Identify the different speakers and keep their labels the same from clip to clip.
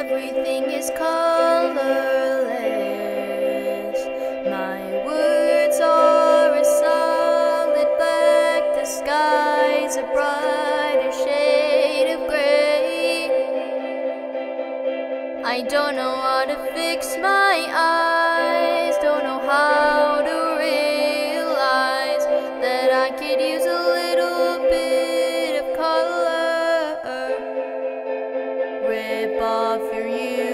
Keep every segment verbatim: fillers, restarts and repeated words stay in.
Speaker 1: Everything is colorless. My words are a solid black. The sky's a brighter shade of gray. I don't know how to fix my eyes. Don't know how to realize that I could use a little bit of color. Rip off your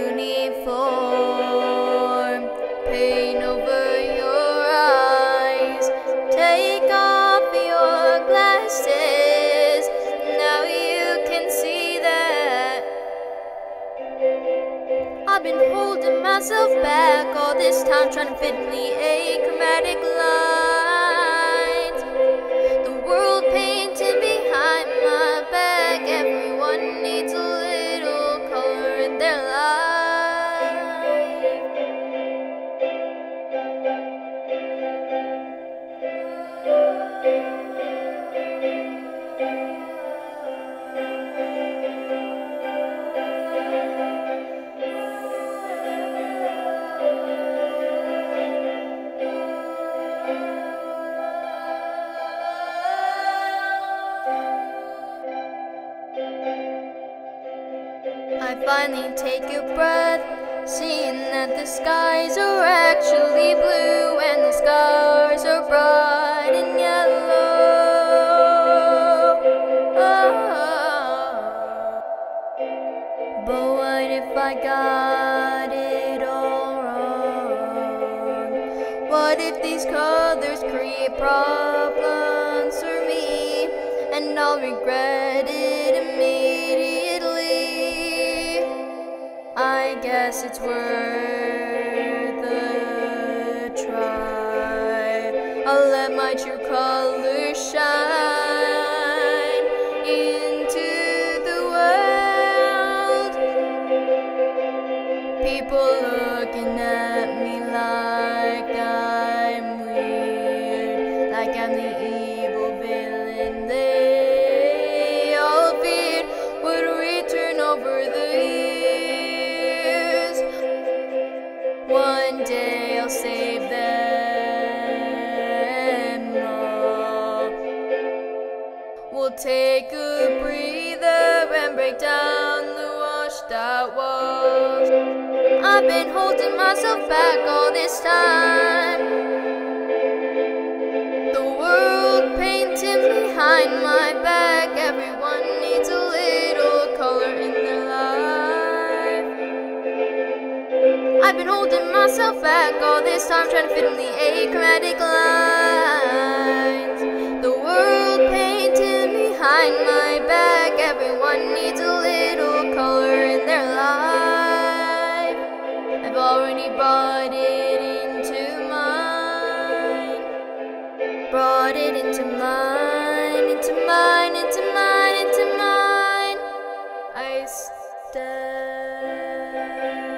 Speaker 1: uniform, paint over your eyes, take off your glasses. Now you can see that I've been holding myself back all this time, trying to fit in the achromatic lines. The world painted behind my back. Everyone needs a little color in their life. I finally take a breath, seeing that the skies are actually blue and the stars are bright and yellow. Oh. But what if I got it all wrong? What if these colors create problems for me and I'll regret it immediately? I guess it's worth a try. I'll let my true colors shine into the world. People looking at me like I'm weird, like I'm the evil villain they all feared would return over the years. One day I'll save them all. We'll take a breather and break down the washed out walls. I've been holding myself back all this time. The world painting behind my back. Everyone needs a little color in their life. I've been holding myself back all this time, trying to fit in the achromatic lines. The world painted behind my back. Everyone needs a little color in their life. I've already brought it into mine. Brought it into mine, into mine, into mine, into mine. I stand.